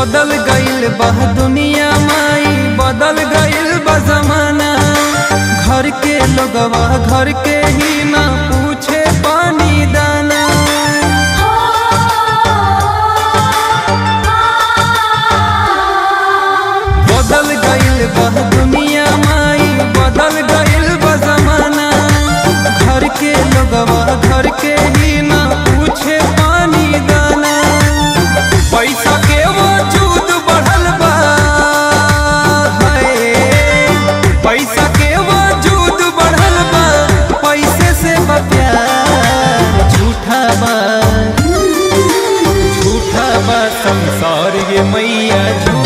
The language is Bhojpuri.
बदल गइल बा दुनिया माई, बदल गइल बा जमाना। घर के लोगवा घर के ही ना पूछे पानी दाना। बदल गइल बा दुनिया माई, बदल गइल बा जमाना। घर के लोगवा घर के ही ना पूछे पानी दाना। पैसा के वजूद बढ़ल बा, पैसा के वजूद बढ़ल बा, पैसे से बा प्यार। झूठा बा संसार ये मैया।